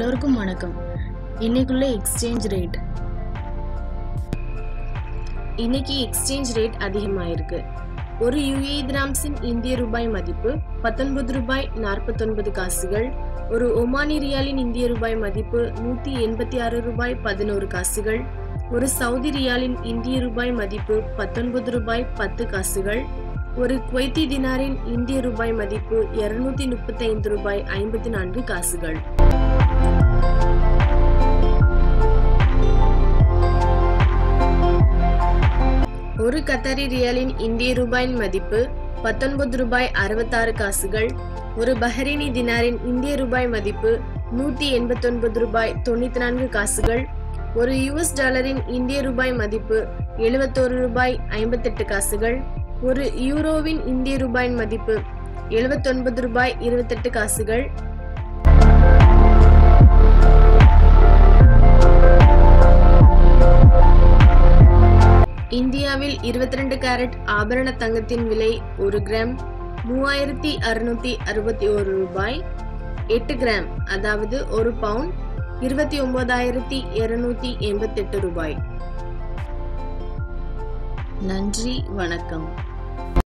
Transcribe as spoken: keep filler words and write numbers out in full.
எல்லோருக்கும் வணக்கம். இன்னைக்குள்ள எக்ஸ்சேஞ்ச் ரேட். இன்னைக்கு எக்ஸ்சேஞ்ச் ரேட் அதிகமாயிருக்கு. ஒரு யுஏஇ திராம்ஸின் இந்திய ரூபாய் மதிப்பு பத்தொன்பது ரூபாய் நாற்பத்தி ஒன்பது காசுகள். ஒரு ஒமானி ரியாலின் இந்திய ரூபாய் மதிப்பு நூத்தி எண்பத்தி ஆறு ரூபாய் பதினோரு காசுகள். ஒரு சவுதி ரியாலின் இந்திய ரூபாய் மதிப்பு பத்தொன்பது ரூபாய் பத்து காசுகள். ஒரு குவைத்தி தினாரின் இந்திய ரூபாய் மதிப்பு இருநூத்தி முப்பத்தி ஐந்து ரூபாய் ஐம்பத்தி நான்கு காசுகள். ஒரு கத்தாரி ரியாலின் இந்திய ரூபாயின் மதிப்பு பத்தொன்பது ரூபாய் அறுபத்தாறு காசுகள். ஒரு பஹ்ரைனி தினாரின் இந்திய ரூபாய் மதிப்பு நூத்தி எண்பத்தி ஒன்பது ரூபாய் தொண்ணூத்தி நான்கு காசுகள். ஒரு யுஎஸ் டாலரின் இந்திய ரூபாய் மதிப்பு எழுபத்தோரு ரூபாய் ஐம்பத்தி எட்டு காசுகள். ஒரு யூரோவின் இந்திய ரூபாயின் மதிப்பு எழுபத்தி ஒன்பது ரூபாய் இருபத்தி எட்டு காசுகள். இந்தியாவில் இருபத்தி ரெண்டு கேரட் ஆபரண தங்கத்தின் விலை ஒரு கிராம் மூவாயிரத்தி அறுநூத்தி அறுபத்தி ஒரு ரூபாய். எட்டு கிராம் அதாவது ஒரு பவுண்ட் இருபத்தி ஒன்பதாயிரத்தி இருநூத்தி எண்பத்தி எட்டு ரூபாய். நன்றி, வணக்கம்.